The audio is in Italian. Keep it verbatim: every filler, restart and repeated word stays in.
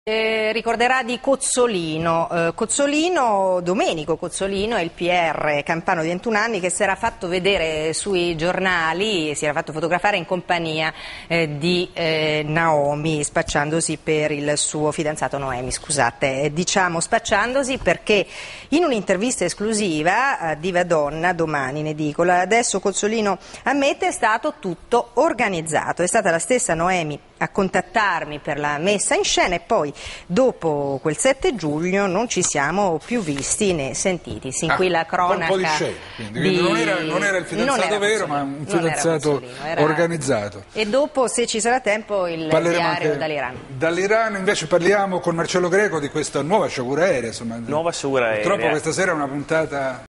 Eh, ricorderà di Cozzolino, eh, Cozzolino, Domenico Cozzolino è il P R campano di ventuno anni che si era fatto vedere sui giornali, si era fatto fotografare in compagnia eh, di eh, Naomi, spacciandosi per il suo fidanzato Noemi, scusate, eh, diciamo spacciandosi perché in un'intervista esclusiva a Diva Donna, domani in edicola, adesso Cozzolino ammette è stato tutto organizzato, è stata la stessa Noemi a contattarmi per la messa in scena e poi dopo quel sette giugno non ci siamo più visti né sentiti. Sin ah, qui la cronaca. Un po' di scena, quindi, di... quindi non, era, non era il fidanzato era vero, ma un fidanzato era... organizzato. E dopo, se ci sarà tempo, il Parleremo diario dall'Iran. Dall'Iran invece parliamo con Marcello Greco di questa nuova sciagura aerea. Insomma. Nuova sciagura aerea. Purtroppo questa sera è una puntata...